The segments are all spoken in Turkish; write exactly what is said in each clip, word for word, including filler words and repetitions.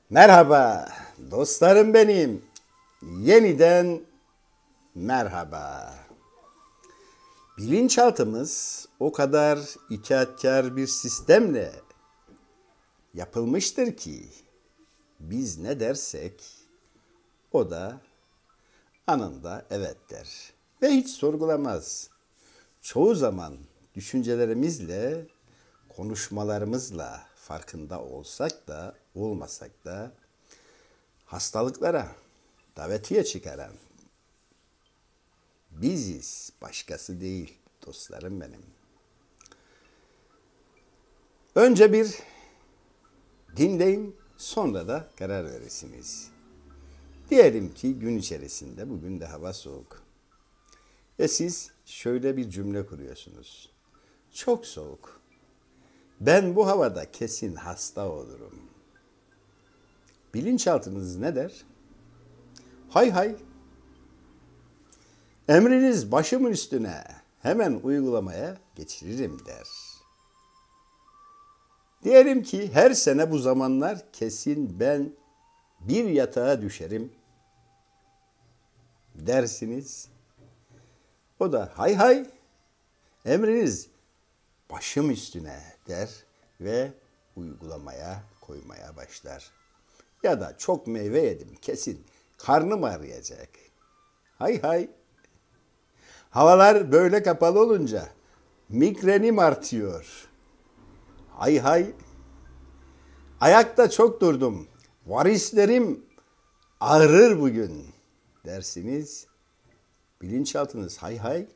Merhaba dostlarım benim. Yeniden merhaba. Bilinçaltımız o kadar itaatkar bir sistemle yapılmıştır ki biz ne dersek o da anında evet der ve hiç sorgulamaz. Çoğu zaman düşüncelerimizle, konuşmalarımızla farkında olsak da olmasak da hastalıklara davetiye çıkaran biziz, başkası değil dostlarım benim. Önce bir dinleyin, sonra da karar verirsiniz. Diyelim ki gün içerisinde, bugün de hava soğuk. Ve siz şöyle bir cümle kuruyorsunuz. Çok soğuk. Ben bu havada kesin hasta olurum. Bilinçaltınız ne der? Hay hay. Emriniz başımın üstüne. Hemen uygulamaya geçiririm der. Diyelim ki her sene bu zamanlar kesin ben bir yatağa düşerim dersiniz. O da hay hay emriniz başım üstüne der ve uygulamaya koymaya başlar. Ya da çok meyve yedim kesin karnım ağrıyacak. Hay hay. Havalar böyle kapalı olunca migrenim artıyor. Hay hay. Ayakta çok durdum. Varislerim ağrır bugün dersiniz. Bilinçaltınız hay hay.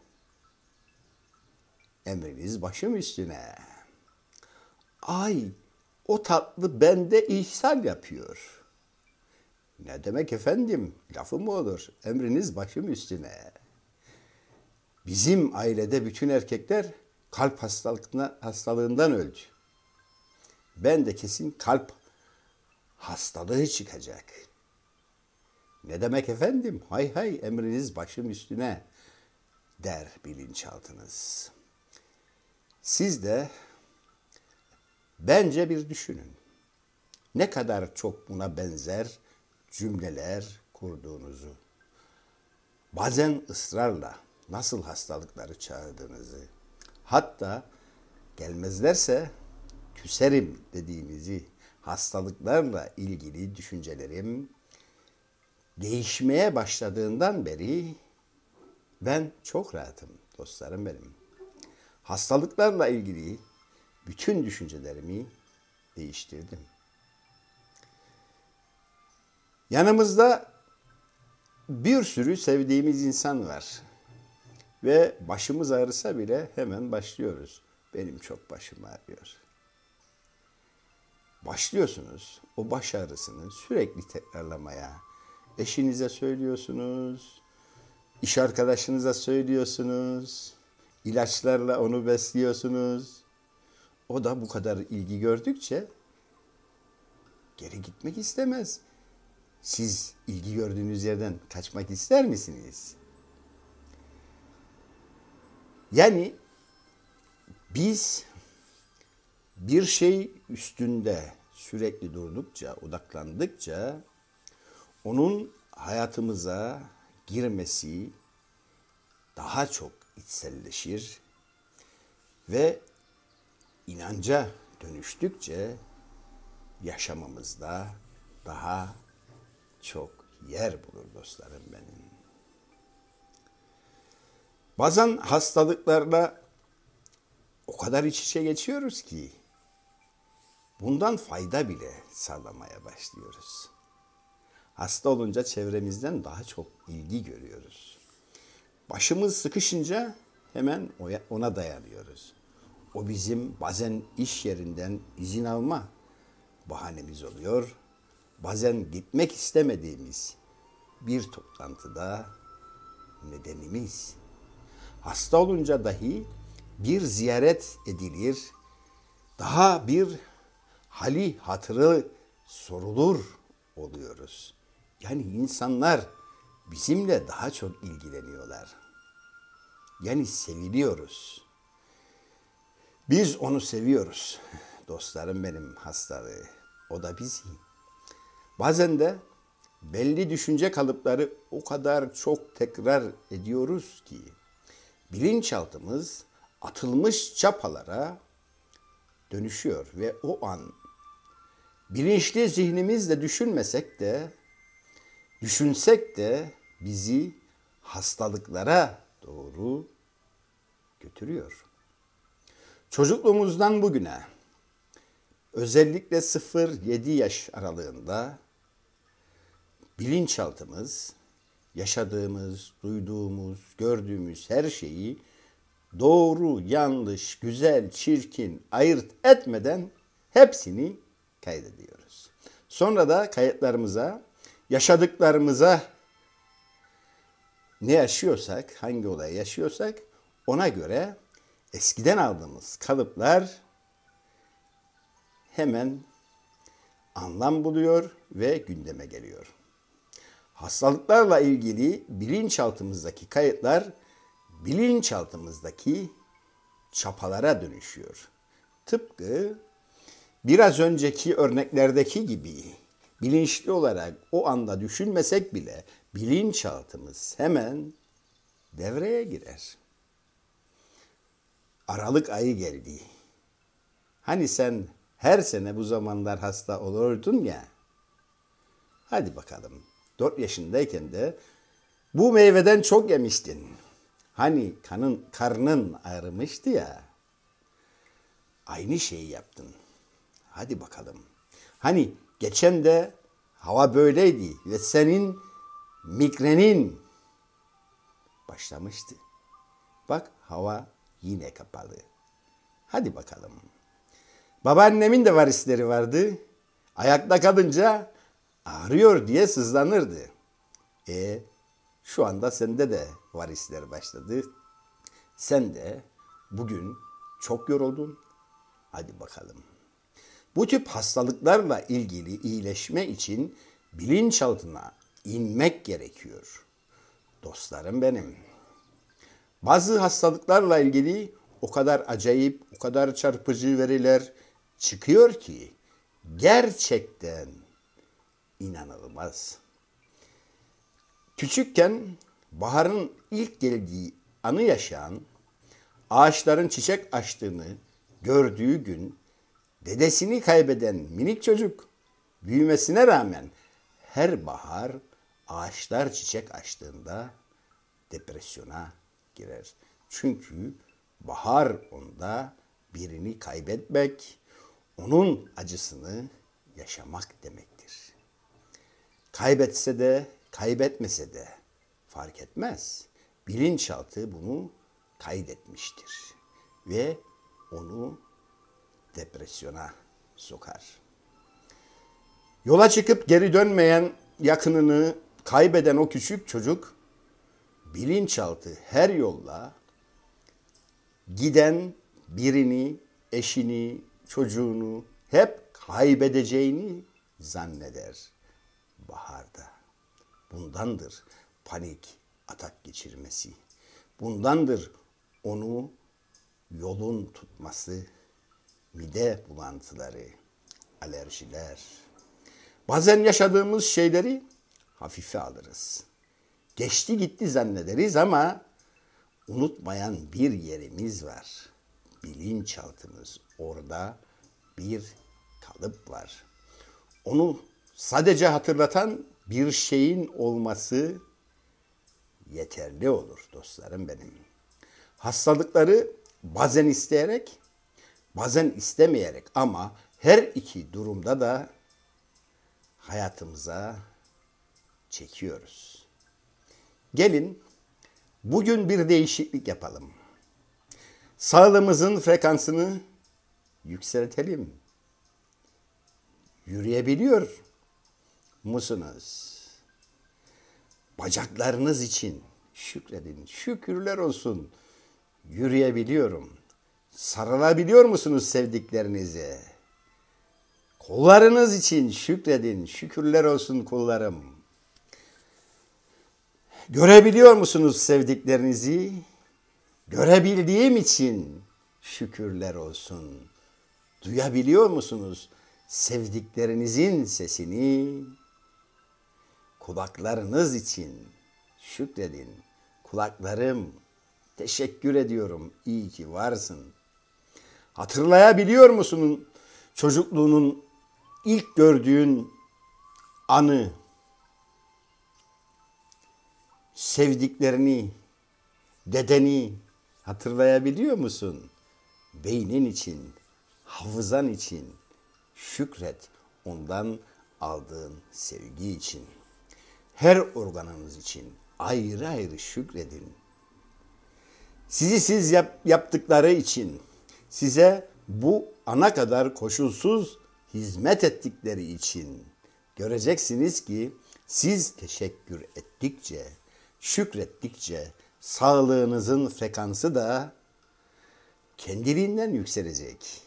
Emriniz başım üstüne. Ay o tatlı bende ihsal yapıyor. Ne demek efendim? Lafı mı olur? Emriniz başım üstüne. Bizim ailede bütün erkekler kalp hastalığına, hastalığından öldü. Ben de kesin kalp hastalığı çıkacak. Ne demek efendim? Hay hay emriniz başım üstüne der bilinçaltınız. Siz de bence bir düşünün. Ne kadar çok buna benzer cümleler kurduğunuzu. Bazen ısrarla nasıl hastalıkları çağırdığınızı. Hatta gelmezlerse küserim dediğinizi, hastalıklarla ilgili düşüncelerim değişmeye başladığından beri ben çok rahatım dostlarım benim. Hastalıklarla ilgili bütün düşüncelerimi değiştirdim. Yanımızda bir sürü sevdiğimiz insan var. Ve başımız ağrısa bile hemen başlıyoruz. Benim çok başım ağrıyor. Başlıyorsunuz o baş ağrısını sürekli tekrarlamaya. Eşinize söylüyorsunuz, iş arkadaşınıza söylüyorsunuz, ilaçlarla onu besliyorsunuz. O da bu kadar ilgi gördükçe geri gitmek istemez. Siz ilgi gördüğünüz yerden kaçmak ister misiniz? Yani biz bir şey üstünde sürekli durdukça, odaklandıkça onun hayatımıza girmesi daha çok içselleşir ve inanca dönüştükçe yaşamamızda daha çok yer bulur dostlarım benim. Bazen hastalıklarla o kadar iç içe geçiyoruz ki bundan fayda bile sağlamaya başlıyoruz. Hasta olunca çevremizden daha çok ilgi görüyoruz. Başımız sıkışınca hemen ona dayanıyoruz. O bizim bazen iş yerinden izin alma bahanemiz oluyor. Bazen gitmek istemediğimiz bir toplantıda nedenimiz. Hasta olunca dahi bir ziyaret edilir, daha bir hali hatırı sorulur oluyoruz. Yani insanlar bizimle daha çok ilgileniyorlar. Yani seviliyoruz. Biz onu seviyoruz. Dostlarım benim hastalığı. O da bizi. Bazen de belli düşünce kalıpları o kadar çok tekrar ediyoruz ki bilinçaltımız atılmış çapalara dönüşüyor ve o an bilinçli zihnimizle düşünmesek de, düşünsek de bizi hastalıklara doğru götürüyor. Çocukluğumuzdan bugüne, özellikle sıfır yedi yaş aralığında bilinçaltımız, yaşadığımız, duyduğumuz, gördüğümüz her şeyi doğru, yanlış, güzel, çirkin ayırt etmeden hepsini kaydediyoruz. Sonra da kayıtlarımıza, yaşadıklarımıza ne yaşıyorsak, hangi olayı yaşıyorsak ona göre eskiden aldığımız kalıplar hemen anlam buluyor ve gündeme geliyor. Hastalıklarla ilgili bilinçaltımızdaki kayıtlar bilinçaltımızdaki çapalara dönüşüyor. Tıpkı biraz önceki örneklerdeki gibi bilinçli olarak o anda düşünmesek bile bilinçaltımız hemen devreye girer. Aralık ayı geldi. Hani sen her sene bu zamanlar hasta olurdun ya. Hadi bakalım. Dört yaşındayken de bu meyveden çok yemiştin. Hani kanın, karnın ağrımıştı ya. Aynı şeyi yaptın. Hadi bakalım. Hani geçen de hava böyleydi ve senin migrenin başlamıştı. Bak hava yine kapalı. Hadi bakalım. Babaannemin de varisleri vardı. Ayakta kalınca ağrıyor diye sızlanırdı. E şu anda sende de varisler başladı. Sen de bugün çok yoruldun. Hadi bakalım. Bu tip hastalıklarla ilgili iyileşme için bilinçaltına inmek gerekiyor. Dostlarım benim. Bazı hastalıklarla ilgili o kadar acayip, o kadar çarpıcı veriler çıkıyor ki gerçekten inanılmaz. Küçükken baharın ilk geldiği anı yaşayan, ağaçların çiçek açtığını gördüğü gün dedesini kaybeden minik çocuk büyümesine rağmen her bahar ağaçlar çiçek açtığında depresyona girer. Çünkü bahar onda birini kaybetmek, onun acısını yaşamak demektir. Kaybetse de, kaybetmese de fark etmez. Bilinçaltı bunu kaydetmiştir ve onu depresyona sokar. Yola çıkıp geri dönmeyen yakınını kaybeden o küçük çocuk bilinçaltı her yolla giden birini, eşini, çocuğunu hep kaybedeceğini zanneder baharda. Bundandır panik atak geçirmesi. Bundandır onu yolun tutması, mide bulantıları, alerjiler. Bazen yaşadığımız şeyleri hafife alırız. Geçti gitti zannederiz ama unutmayan bir yerimiz var. Bilinçaltımız, orada bir kalıp var. Onu sadece hatırlatan bir şeyin olması yeterli olur dostlarım benim. Hastalıkları bazen isteyerek, bazen istemeyerek ama her iki durumda da hayatımıza çekiyoruz. Gelin bugün bir değişiklik yapalım. Sağlığımızın frekansını yükseltelim. Yürüyebiliyor musunuz? Bacaklarınız için şükredin. Şükürler olsun. Yürüyebiliyorum. Sarılabiliyor musunuz sevdiklerinize? Kollarınız için şükredin. Şükürler olsun kollarım. Görebiliyor musunuz sevdiklerinizi? Görebildiğim için şükürler olsun. Duyabiliyor musunuz sevdiklerinizin sesini? kulaklarınız için şükredin. Kulaklarım, teşekkür ediyorum. İyi ki varsın. Hatırlayabiliyor musun çocukluğunun ilk gördüğün anı, sevdiklerini, dedeni hatırlayabiliyor musun? Beynin için, hafızan için şükret, ondan aldığın sevgi için. Her organınız için ayrı ayrı şükredin. Sizi siz yap, yaptıkları için, size bu ana kadar koşulsuz hizmet ettikleri için göreceksiniz ki siz teşekkür ettikçe, şükrettikçe sağlığınızın frekansı da kendiliğinden yükselecek.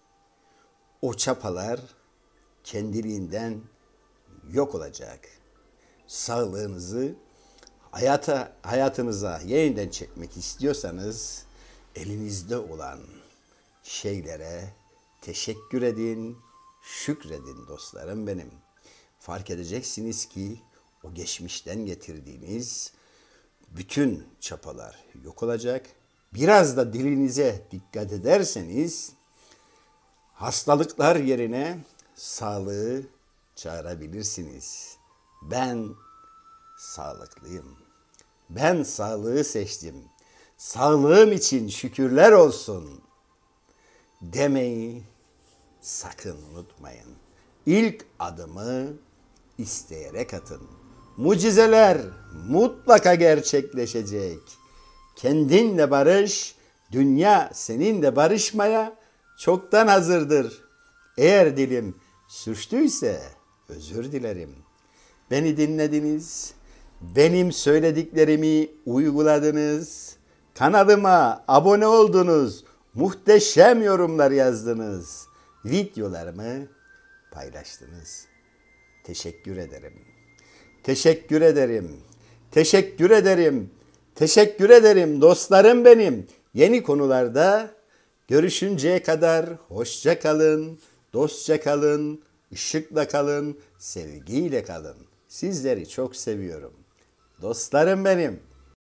O çapalar kendiliğinden yok olacak. Sağlığınızı hayata, hayatınıza yeniden çekmek istiyorsanız elinizde olan şeylere teşekkür edin, şükredin dostlarım benim. Fark edeceksiniz ki o geçmişten getirdiğiniz bütün çapalar yok olacak. Biraz da dilinize dikkat ederseniz hastalıklar yerine sağlığı çağırabilirsiniz. Ben sağlıklıyım. Ben sağlığı seçtim. Sağlığım için şükürler olsun demeyi sakın unutmayın. İlk adımı isteyerek atın. Mucizeler mutlaka gerçekleşecek. Kendinle barış, dünya seninle barışmaya çoktan hazırdır. Eğer dilim sürçtüyse özür dilerim. Beni dinlediniz, benim söylediklerimi uyguladınız, kanalıma abone oldunuz, muhteşem yorumlar yazdınız, videolarımı paylaştınız. Teşekkür ederim. Teşekkür ederim. Teşekkür ederim. Teşekkür ederim dostlarım benim. Yeni konularda görüşünceye kadar hoşça kalın, dostça kalın, ışıkla kalın, sevgiyle kalın. Sizleri çok seviyorum. Dostlarım benim.